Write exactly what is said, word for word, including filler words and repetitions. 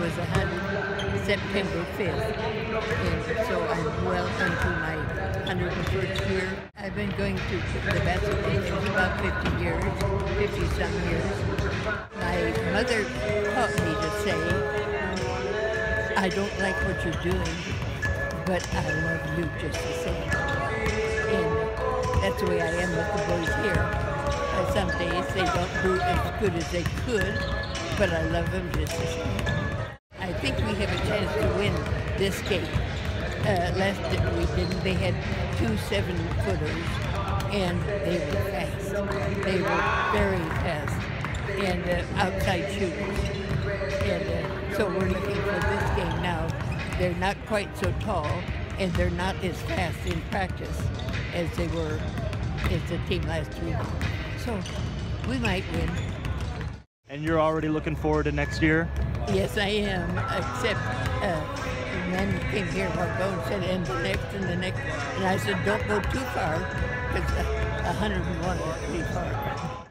was one hundred, September fifth, and so I'm well into my one hundred first year. I've been going to the basketball games about fifty years, fifty some years. My mother taught me to say, I don't like what you're doing, but I love you just the same. And that's the way I am with the boys here. Uh, some days they don't do as good as they could, but I love them just the same. I think we have a chance to win this game. Uh, last year we didn't. They had two seven-footers, and they were fast. They were very fast, and uh, outside shooters. And uh, so we're looking for this game now. They're not quite so tall, and they're not as fast in practice as they were as the team last week. So we might win. And you're already looking forward to next year? Yes, I am, except uh, the man came here a while ago and said, and the next and the next. And I said, don't go too far, because one hundred and one is pretty far.